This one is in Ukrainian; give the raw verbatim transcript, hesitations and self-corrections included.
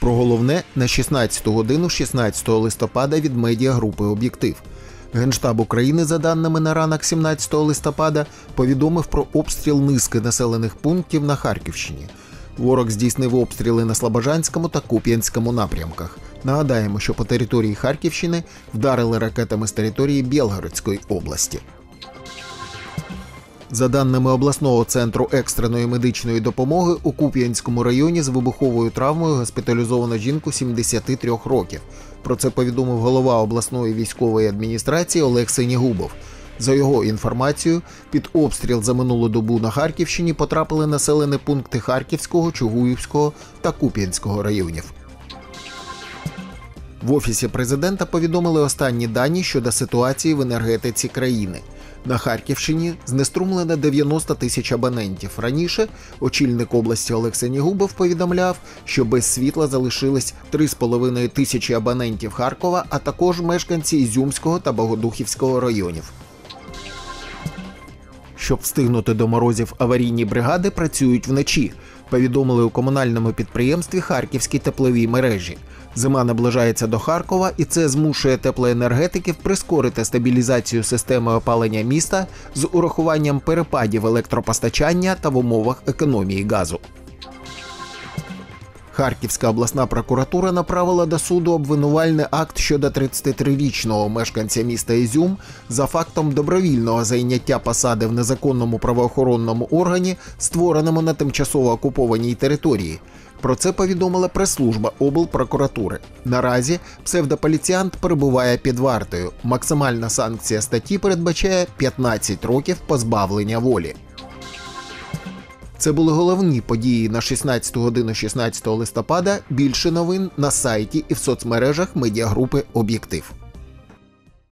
Про головне на шістнадцяту годину шістнадцятого листопада від медіагрупи «Об'єктив». Генштаб України, за даними на ранок сімнадцятого листопада, повідомив про обстріл низки населених пунктів на Харківщині. Ворог здійснив обстріли на Слобожанському та Куп'янському напрямках. Нагадаємо, що по території Харківщини вдарили ракетами з території Білгородської області. За даними обласного центру екстреної медичної допомоги, у Куп'янському районі з вибуховою травмою госпіталізовано жінку сімдесяти трьох років. Про це повідомив голова обласної військової адміністрації Олег Синігубов. За його інформацією, під обстріл за минулу добу на Харківщині потрапили населені пункти Харківського, Чугуївського та Куп'янського районів. В Офісі президента повідомили останні дані щодо ситуації в енергетиці країни. На Харківщині знеструмлено дев'яносто тисяч абонентів. Раніше очільник області Олег Синігубов повідомляв, що без світла залишились три з половиною тисячі абонентів Харкова, а також мешканці Ізюмського та Богодухівського районів. Щоб встигнути до морозів, аварійні бригади працюють вночі, повідомили у комунальному підприємстві «Харківські теплові мережі». Зима наближається до Харкова, і це змушує теплоенергетиків прискорити стабілізацію системи опалення міста з урахуванням перепадів електропостачання та в умовах економії газу. Харківська обласна прокуратура направила до суду обвинувальний акт щодо тридцятитрирічного мешканця міста Ізюм за фактом добровільного зайняття посади в незаконному правоохоронному органі, створеному на тимчасово окупованій території. Про це повідомила прес-служба облпрокуратури. Наразі псевдополіціант перебуває під вартою. Максимальна санкція статті передбачає п'ятнадцять років позбавлення волі. Це були головні події на шістнадцяту годину шістнадцятого листопада. Більше новин на сайті і в соцмережах медіагрупи «Об'єктив».